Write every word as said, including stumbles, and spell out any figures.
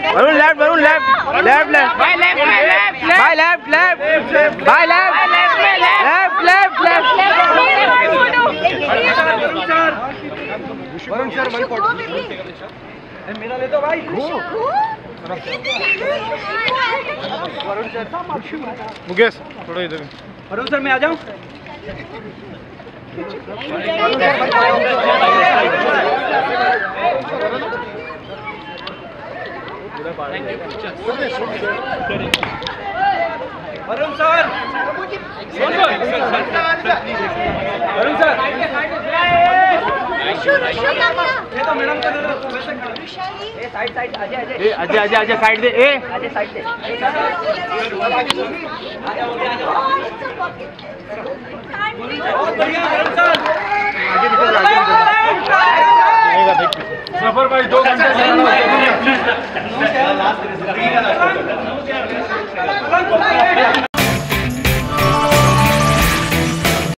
Varun left Varun left left left भाई left में left भाई लेफ्ट लेफ्ट भाई लेफ्ट लेफ्ट में left left left Varun sir one forty मेरा ले दो भाई। वरुण सर मुकेश थोड़ा इधर। वरुण सर मैं आ जाऊं। वरुण सर वरुण सर ये तो मैडम का दे दो। ए साइड साइड अजय अजय ए अजय अजय अजय साइड दे ए अजय साइड दे। बहुत बढ़िया वरुण सर। आगे निकल आगे निकल। सफर भाई दो घंटे